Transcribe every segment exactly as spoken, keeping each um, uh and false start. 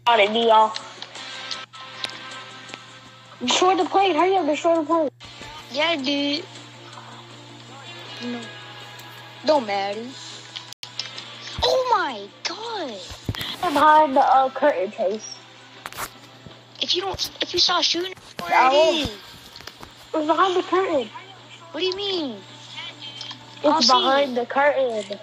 Got it, y'all. Destroy the plate. Hurry up, destroy the plate. Yeah, dude. No. Don't matter. Oh my god. I'm behind the uh, curtain, Chase. If you don't, if you saw shooting, where I it will. is? It's behind the curtain. What do you mean? It's I'll see behind it. the curtain.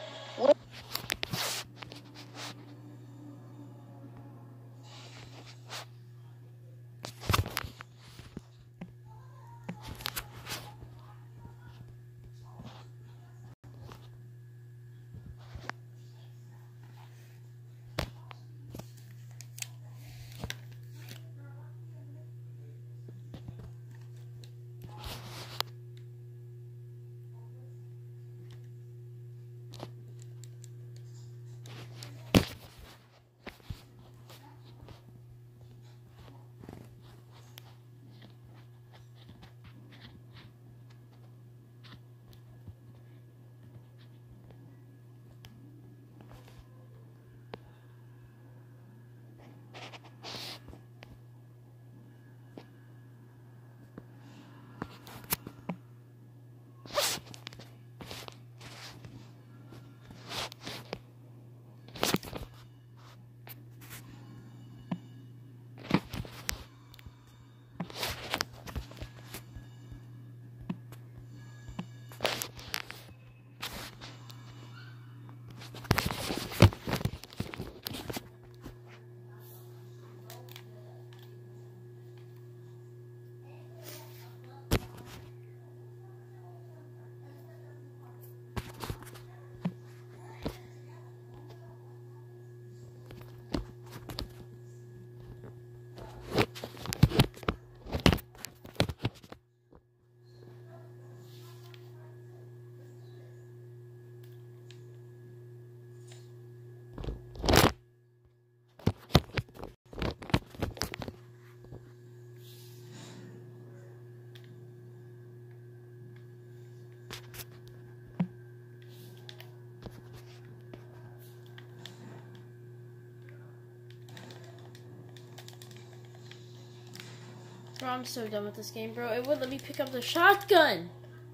Bro, I'm so done with this game, bro. It wouldn't let me pick up the shotgun.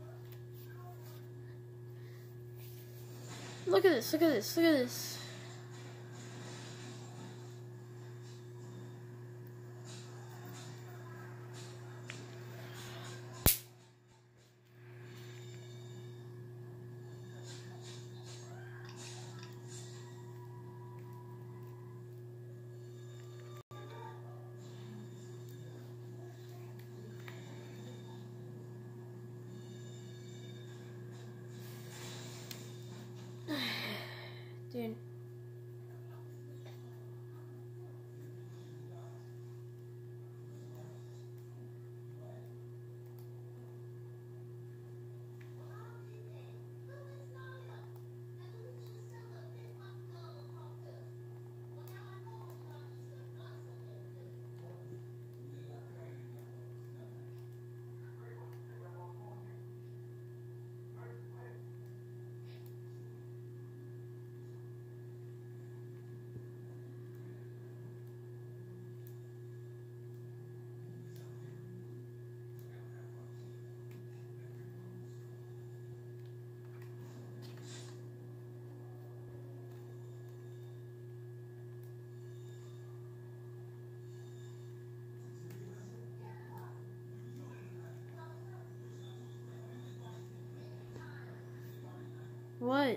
Look at this, look at this, look at this. Dude. What?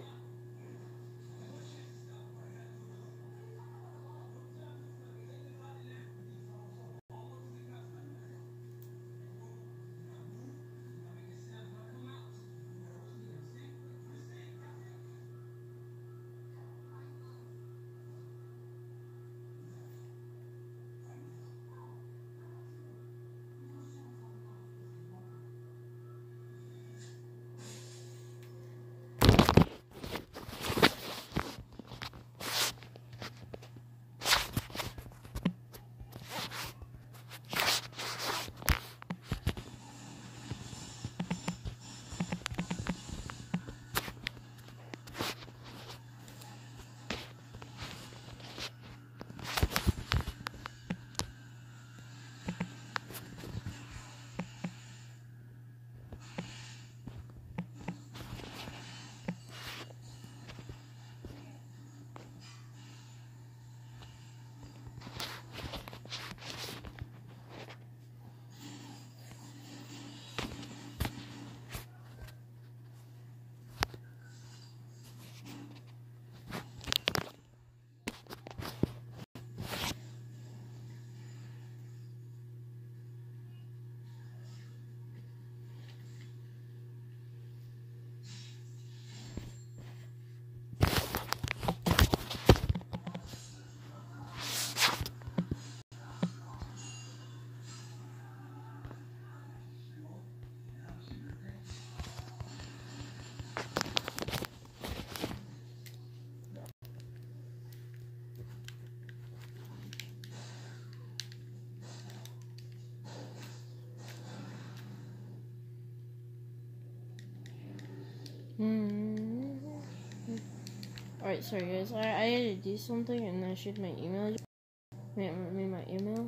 Mm-hmm. Alright, sorry guys. I, I had to do something and I shared my email. Made my email.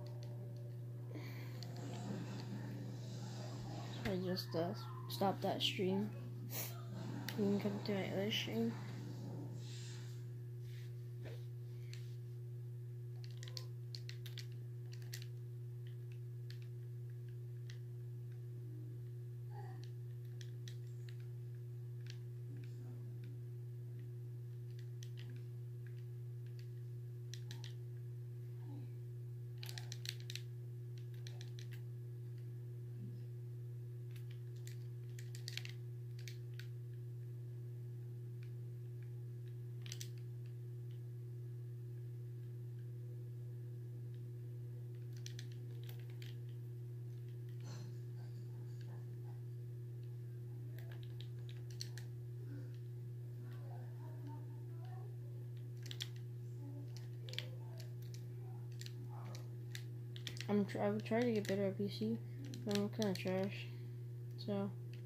So I just uh, stopped that stream. You can come to my other stream. I'm tr I would try to get better at P C, but I'm kind of trash. So.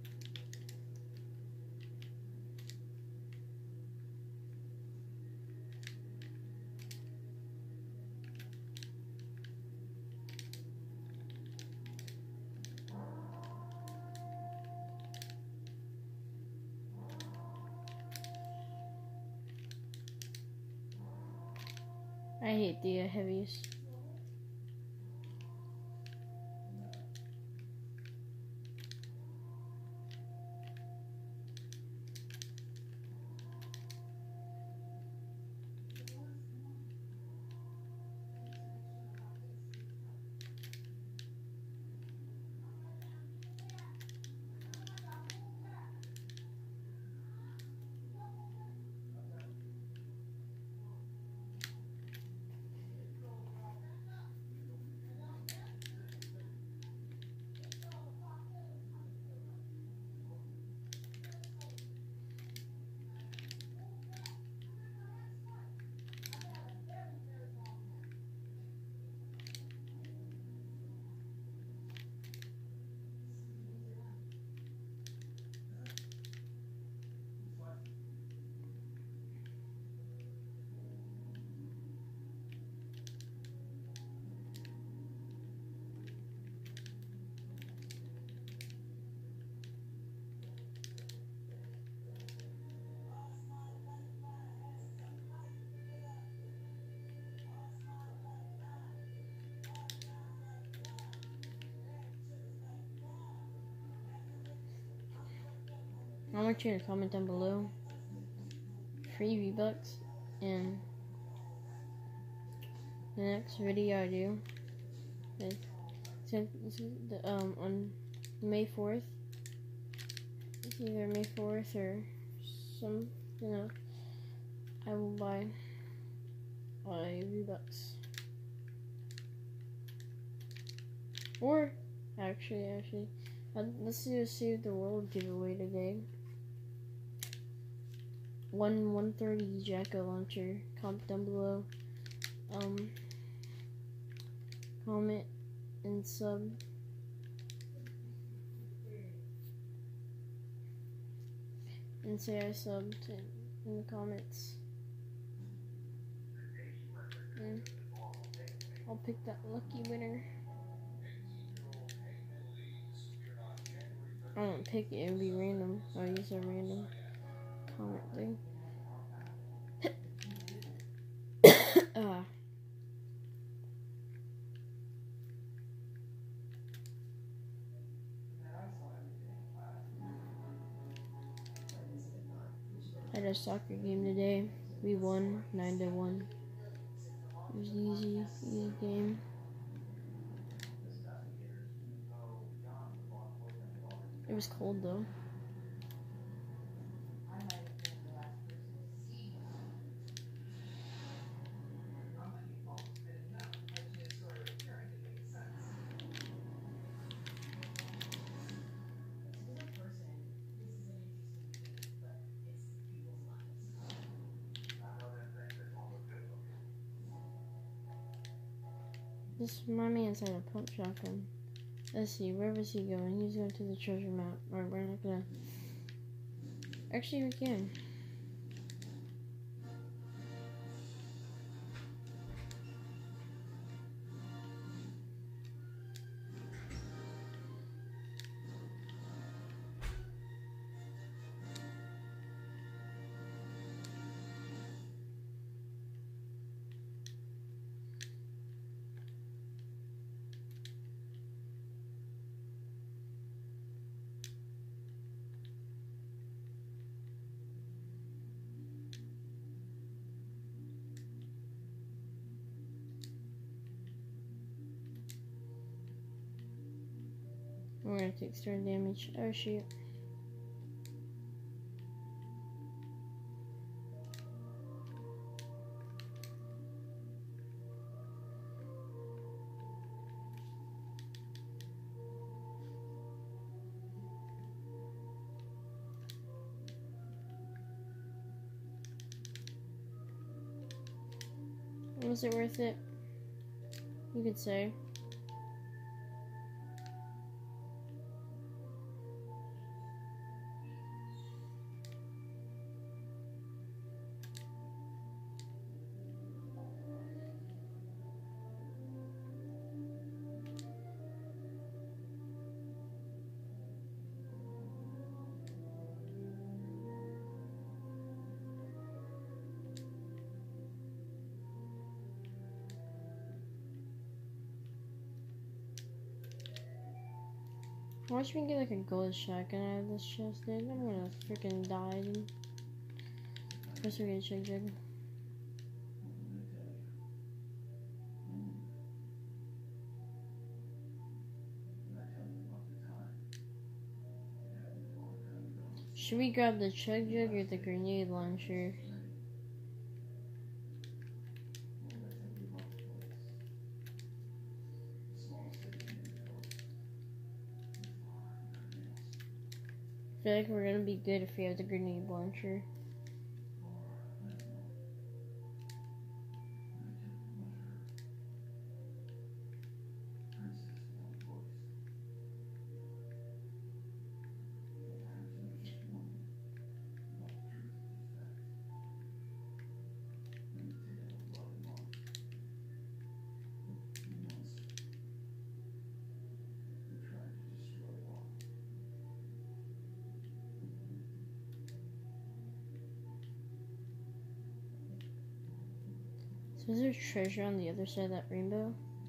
I hate the uh, heavies. I want you to comment down below free V-Bucks and the next video I do is um on May fourth. It's either May fourth or some, you know, I will buy a V-Bucks. Or actually, actually, uh, let's do a Save the World giveaway today. One one thirty Jacko launcher. Comment down below. Um, comment and sub. And say I subbed in the comments. And I'll pick that lucky winner. I won't pick it, it'll be random. I'll use a random comment thing. uh. I had a soccer game today. We won nine to one. It was an easy, easy game. It was cold though. This my man's had a pump shotgun. Let's see, where was he going? He's going to the treasure map. Alright, we're not gonna Actually, we can. We're gonna take stern damage. Oh shoot. Was it worth it? You could say. Watch me get like a gold shotgun out of this chest, dude. I'm gonna freaking die, dude. First we're gonna check jug. Should we grab the chug jug or the grenade launcher? I feel like we're gonna be good if we have the grenade launcher. So is there treasure on the other side of that rainbow?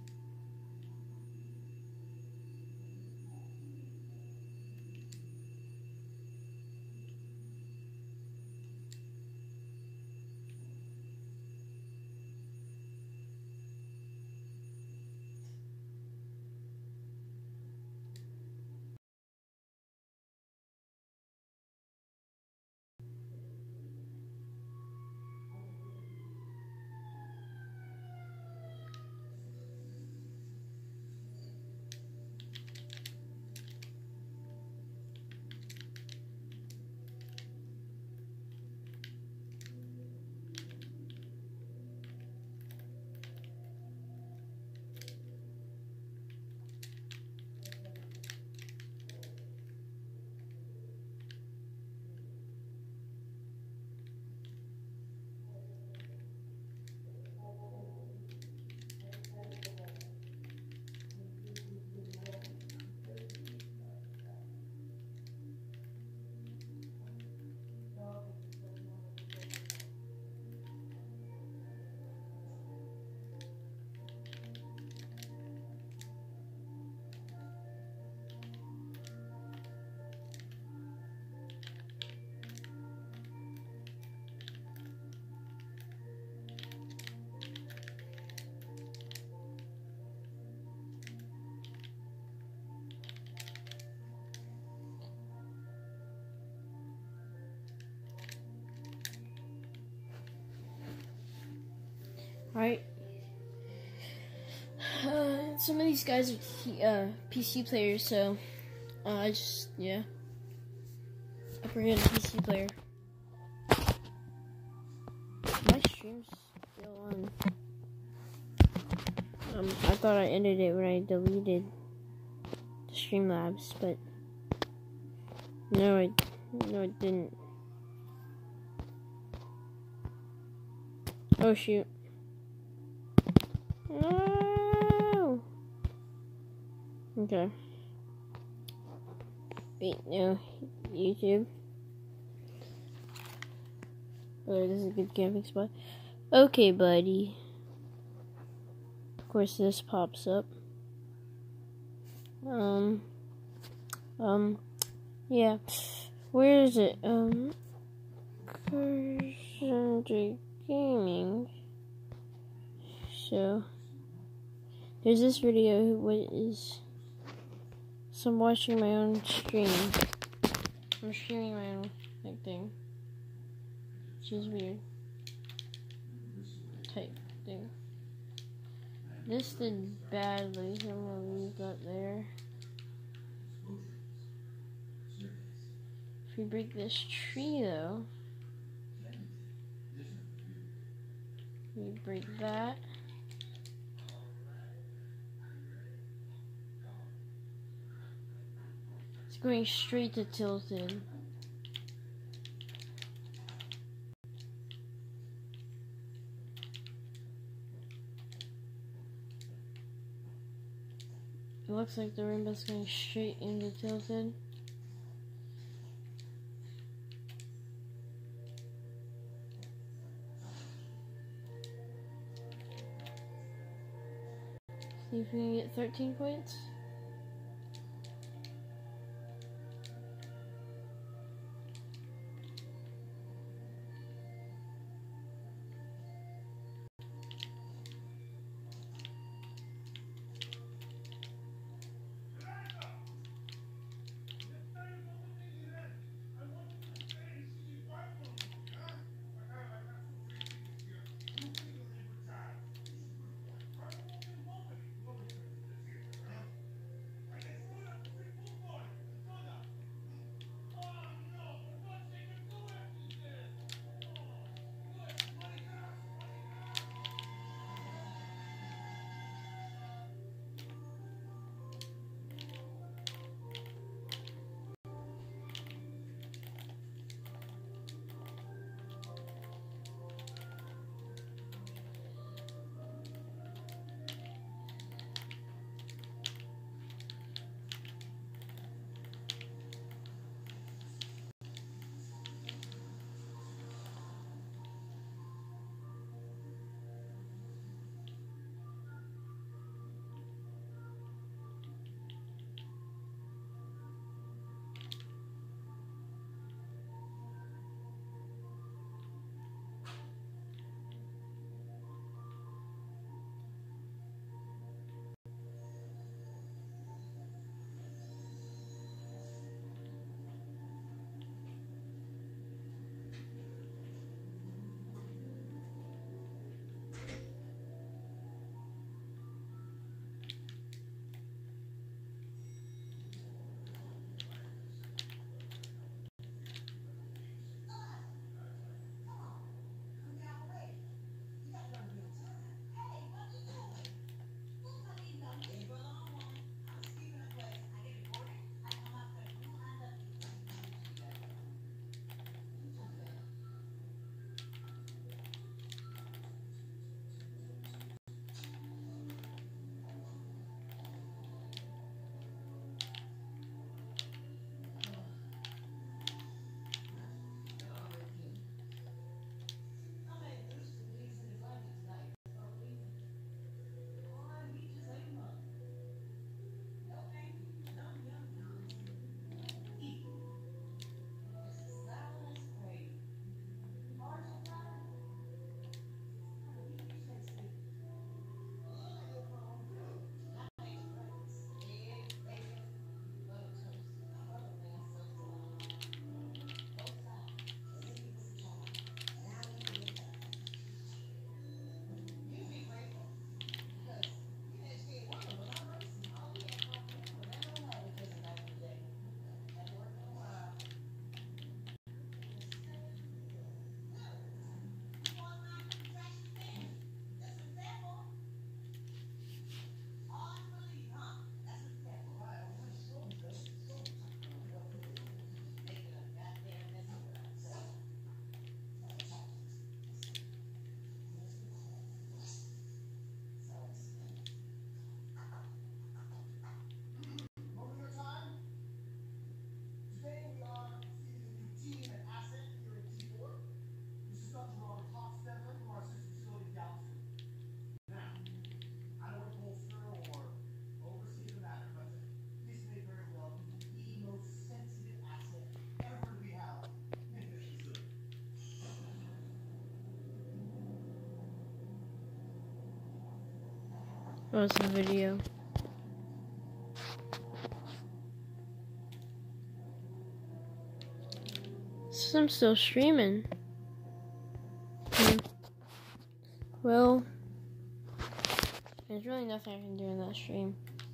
Alright. Uh, some of these guys are P- uh, P C players, so uh, I just, yeah. Upper hand P C player. My stream's still on. Um, I thought I ended it when I deleted the Streamlabs, but no, I, no, it didn't. Oh shoot. No. Okay. Wait, no. YouTube. Oh, this is a good camping spot. Okay, buddy. Of course, this pops up. Um. Um. Yeah. Where is it? Um. Concentric Gaming. So, there's this video. What is? So I'm watching my own stream. I'm streaming my own like thing, which is weird. Type thing. This did badly, so I'm gonna leave that there. If we break this tree though, we break that. It's going straight to Tilted. It looks like the rainbow's going straight into Tilted. See if we can get thirteen points. Oh, it's a video. So I'm still streaming. Hmm. Well, there's really nothing I can do in that stream.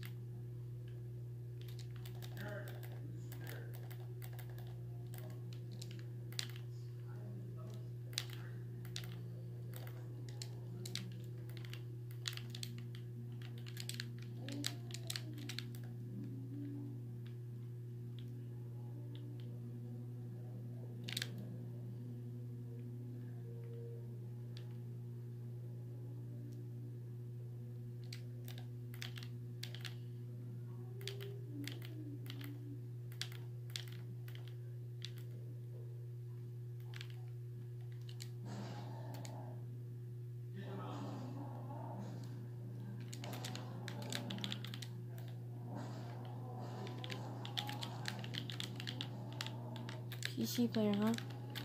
P C player, huh?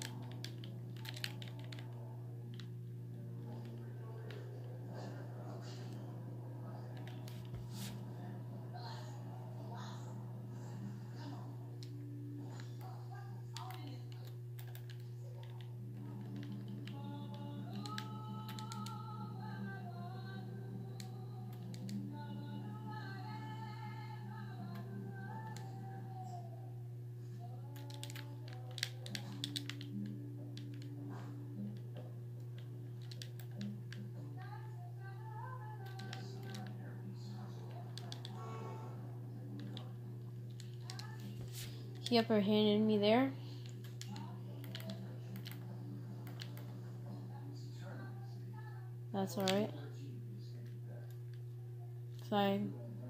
He upper handed me there. That's alright. Cause I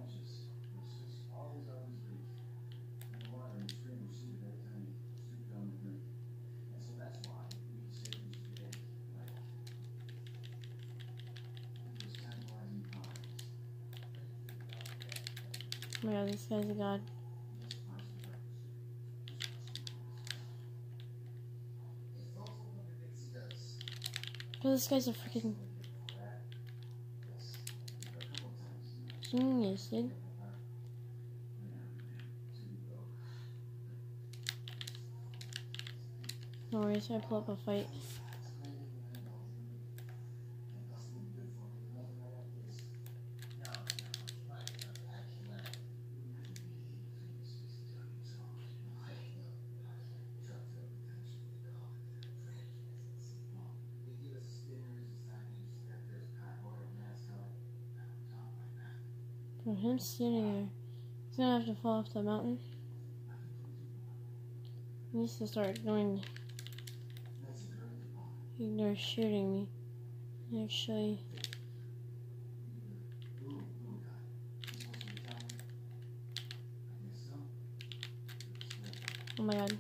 Oh my god, this guy's a god. Oh, this guy's a freaking genius, dude. No worries, I pull up a fight. For him standing there, he's gonna have to fall off the mountain. He needs to start going. They're shooting me. Actually. Oh my god.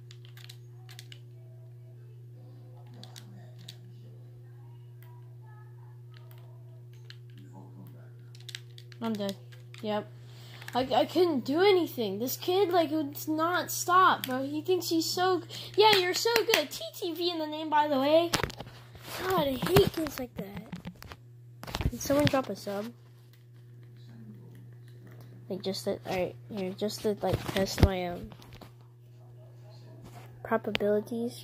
I'm dead. Yep. I, I couldn't do anything. This kid, like, would not stop, bro. He thinks he's so... Yeah, you're so good. T T V in the name, by the way. God, I hate kids like that. Did someone drop a sub? Like, just to... Alright, here. Just to, like, test my, um... probabilities.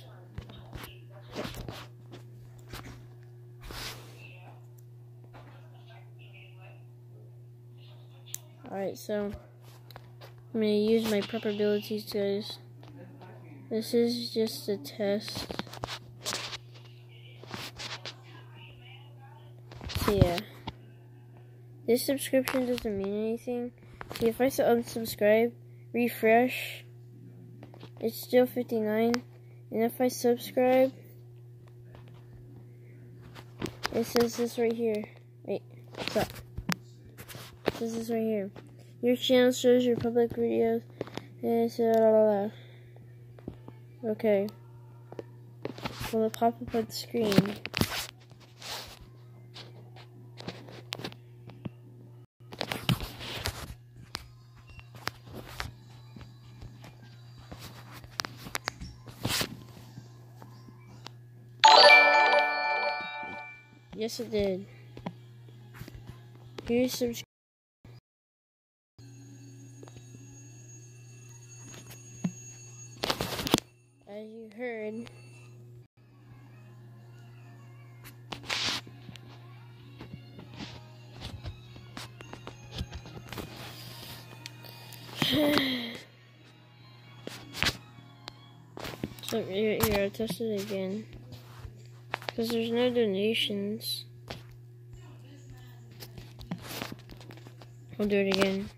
Alright, so I'm gonna use my probabilities, guys. This is just a test. So yeah, this subscription doesn't mean anything. See, if I unsubscribe, refresh, it's still fifty-nine, and if I subscribe, it says this right here. Wait, what's up? This is right here. Your channel shows your public videos. And so, blah, blah, blah. Okay. Will it pop up on the screen? Yes, it did. Here's subscribe. As you heard, so here, here, I'll test it again. Because there's no donations. I'll do it again.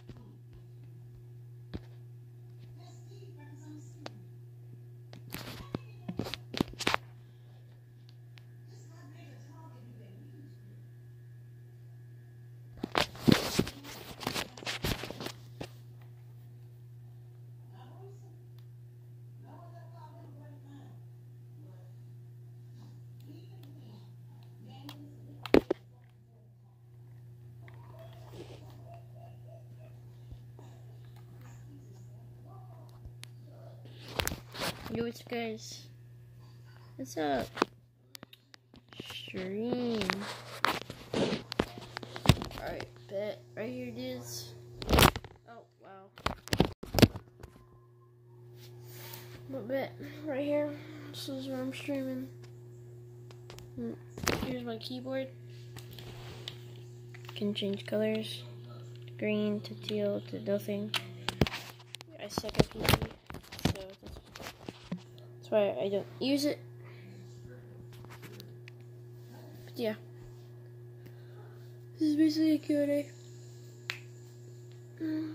Yo, what's up, guys? What's up? Stream. Alright, bet. Right here it is. Oh, wow. But bet. Right here. This is where I'm streaming. Here's my keyboard. Can change colors. Green to teal to nothing. I suck at P C. So that's That's why I don't use it. But yeah. This is basically a Q and A. Mm.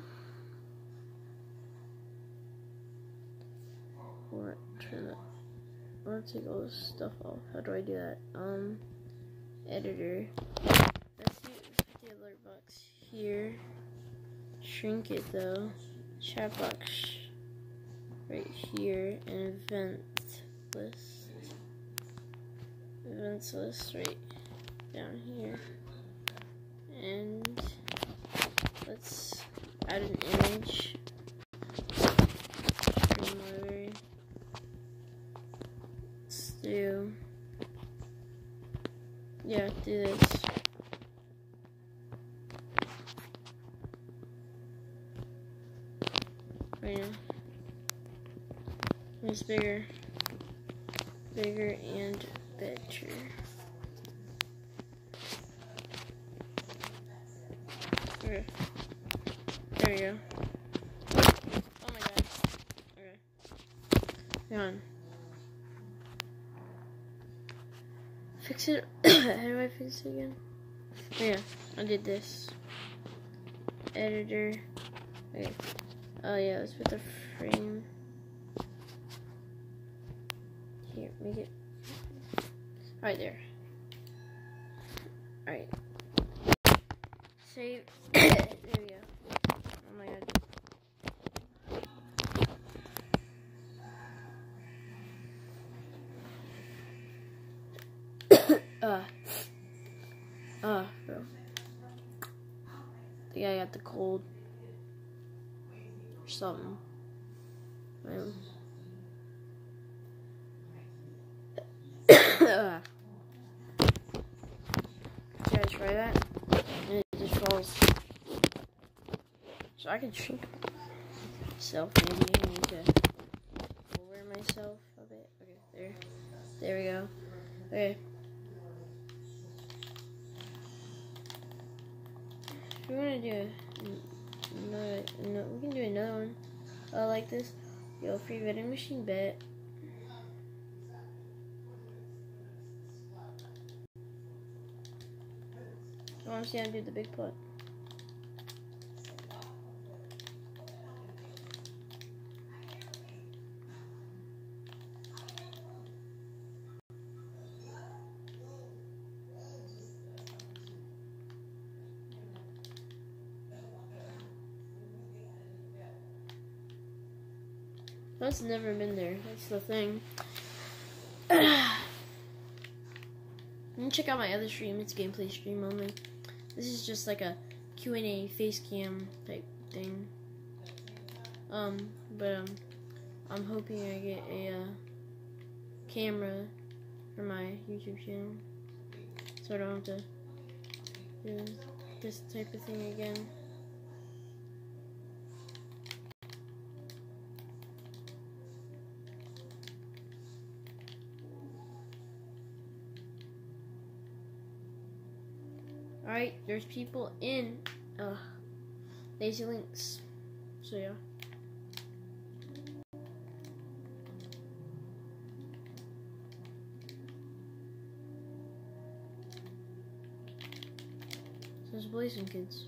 Or turn it. I'll take all this stuff off. How do I do that? Um, editor. Let's do the alert box here. Shrink it though. Chat box right here, and event list. Events list right down here. And let's add an image. Stream library. Let's do, yeah, do this. Right now. It's bigger, bigger and better. Okay, there we go. Oh my god. Okay, hang on. Fix it. How do I fix it again? Oh yeah, I did this. Editor. Okay. Oh yeah, let's put the frame. Here, make it right there. Alright. Save. There we go. Oh my god. uh. Uh, bro. I think I got the cold. Or something. Um. uh. Can I try that? And it just falls. So I can shrink myself. Maybe I need to lower myself a bit. Okay, there. There we go. Okay. If we want to do another, no, we can do another one. I like this. Yo, free vending machine bet. I want to see how to do the big pot. That's never been there. That's the thing. And check out my other stream. It's gameplay stream only. This is just like a Q and A face cam type thing. Um, but um, I'm hoping I get a uh, camera for my YouTube channel, so I don't have to do this. this type of thing again. Alright, there's people in uh, Lazy Links. So yeah. So there's Blazing Kids.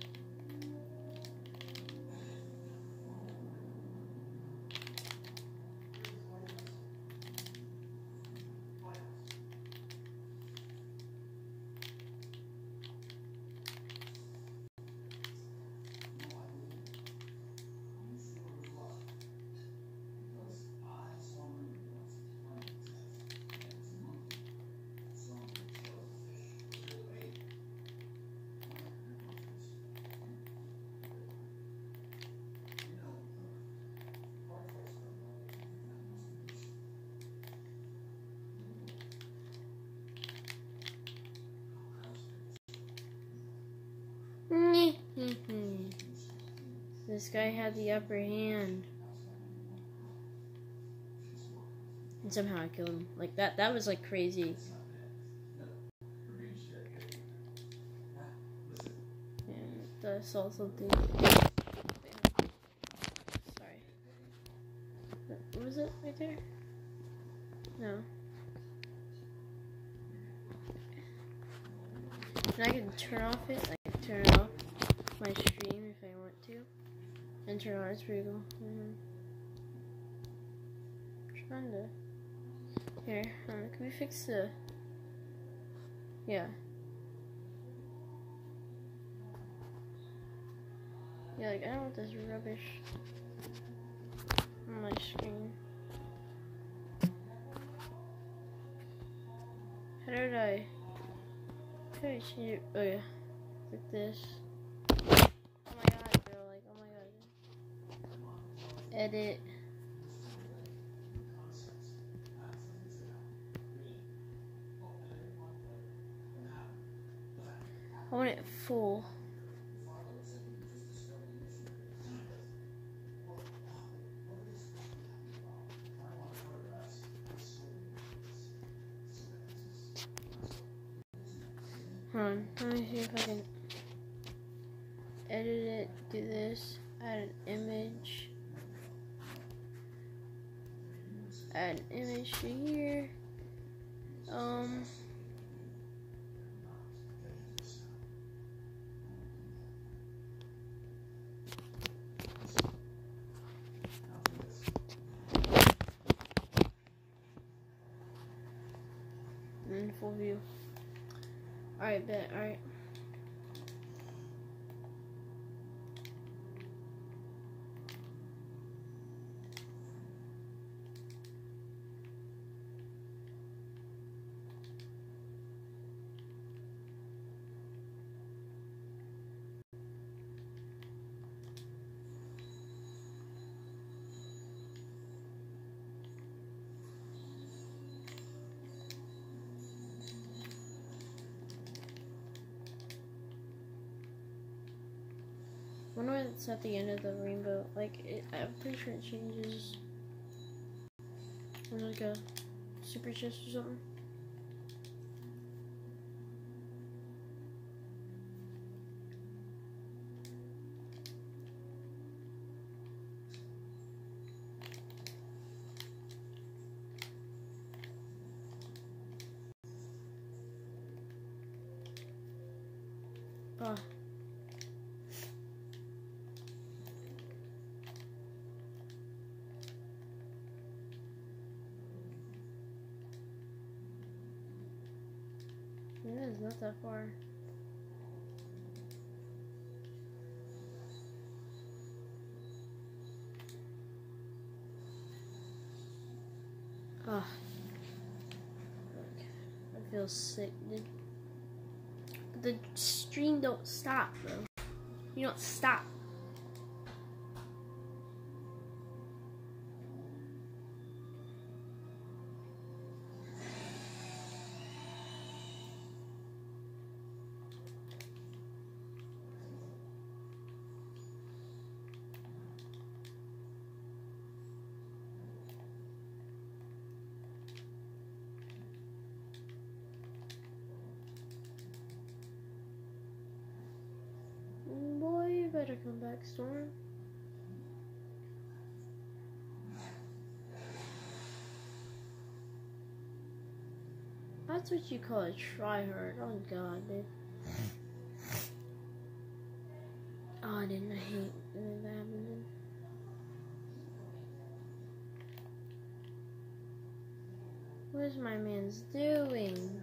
This guy had the upper hand. And somehow I killed him. Like that that was like crazy. And I saw something. Sorry. What was it right there? No. And I can turn off it. I can turn off my stream if I want to. And turn on, it's pretty cool. Mm-hmm. Trying to. Here, um, can we fix the. Yeah. Yeah, like, I don't want this rubbish on my screen. How did I. How did I change it? Oh, yeah. Like this. Oh my god, bro. Like, oh my god. Edit. I want it full. Hold on, let me see if I can edit it, do this, add an image, add an image to here, um, and full view. Alright, bet, alright. I wonder why it's at the end of the rainbow. Like, it, I'm pretty sure it changes. Or like a super chest or something. Oh. Yeah, it's not that far. Ah, I feel sick, dude. But the stream don't stop, bro. You don't stop. You better come back, Storm. That's what you call a tryhard. Oh god, dude. Oh, I didn't I hate that happened. What is my man's doing?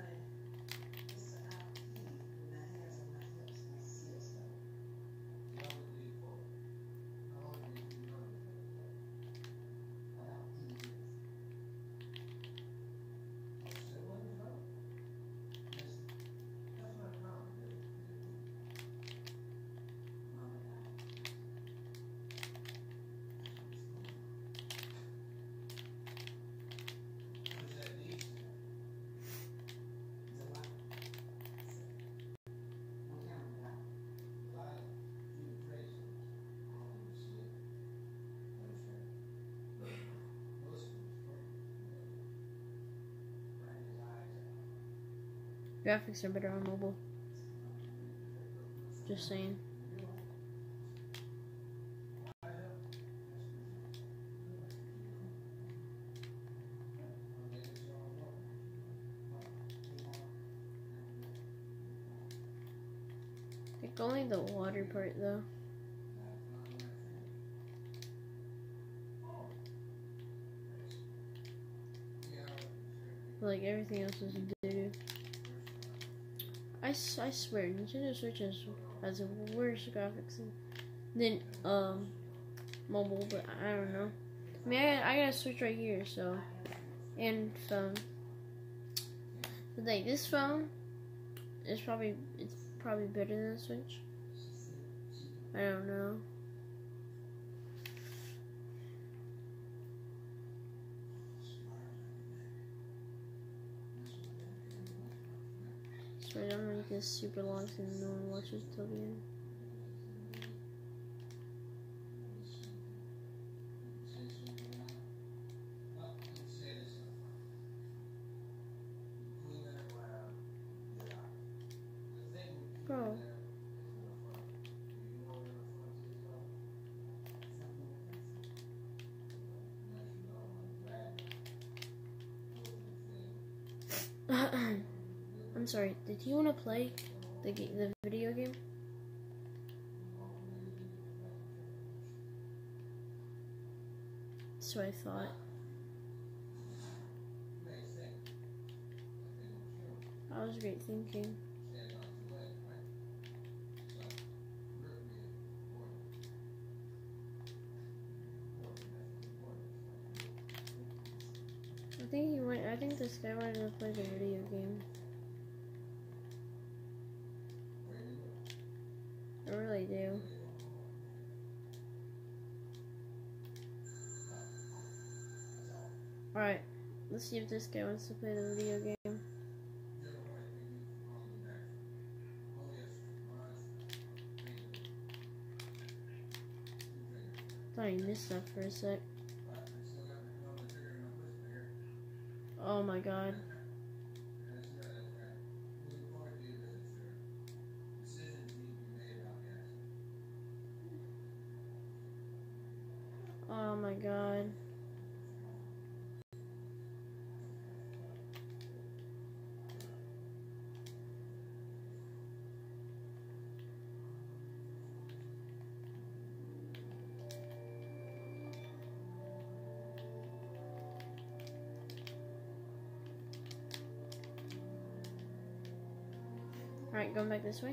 Graphics are better on mobile. Just saying. Like only the water part though. Like everything else is doo-doo. I, I swear, Nintendo Switch has, has a worse graphics than um mobile, but I don't know. I mean, I got, I got a Switch right here, so and phone. But like this phone is probably it's probably better than the Switch. I don't know. I'm gonna make this super long so no one watches till the end. Bro. I'm sorry, did you want to play the the video game? So I thought. That was great thinking. I think he went. I think this guy wanted to play the video game. I really do. Alright, let's see if this guy wants to play the video game. Thought he missed that for a sec. Oh my god. Oh my god. Alright, going back this way.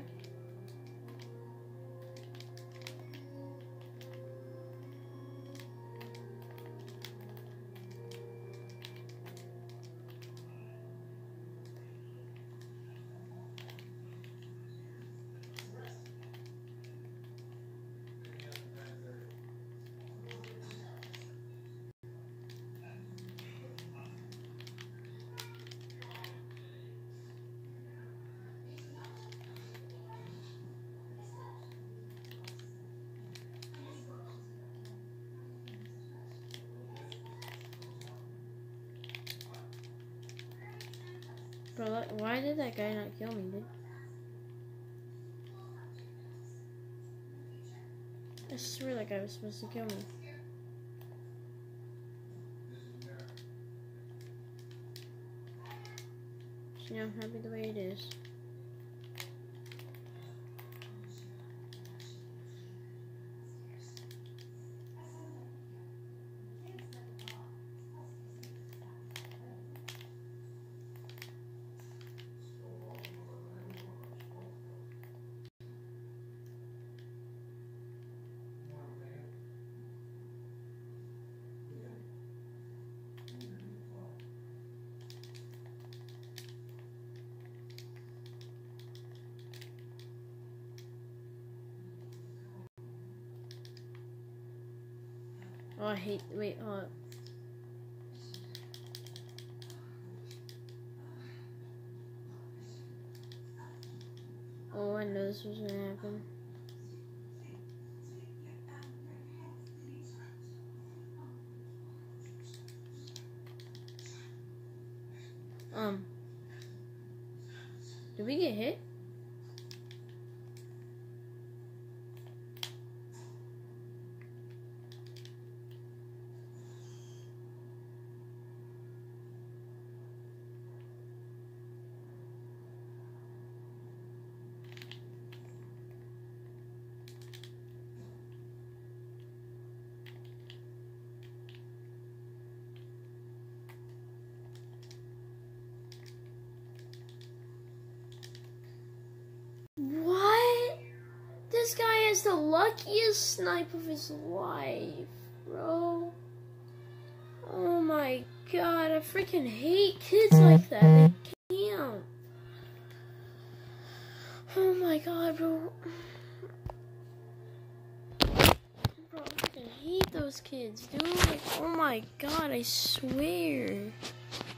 Bro, why did that guy not kill me, dude? I swear that guy was supposed to kill me. So now I'm happy the way it is. Oh, I hate. Wait, hold up. Oh, I know this was gonna happen. Um, did we get hit? What? This guy has the luckiest snipe of his life, bro. Oh my god, I freaking hate kids like that. They can't. Oh my god, bro. Bro, I freaking hate those kids, dude. Like, oh my god, I swear.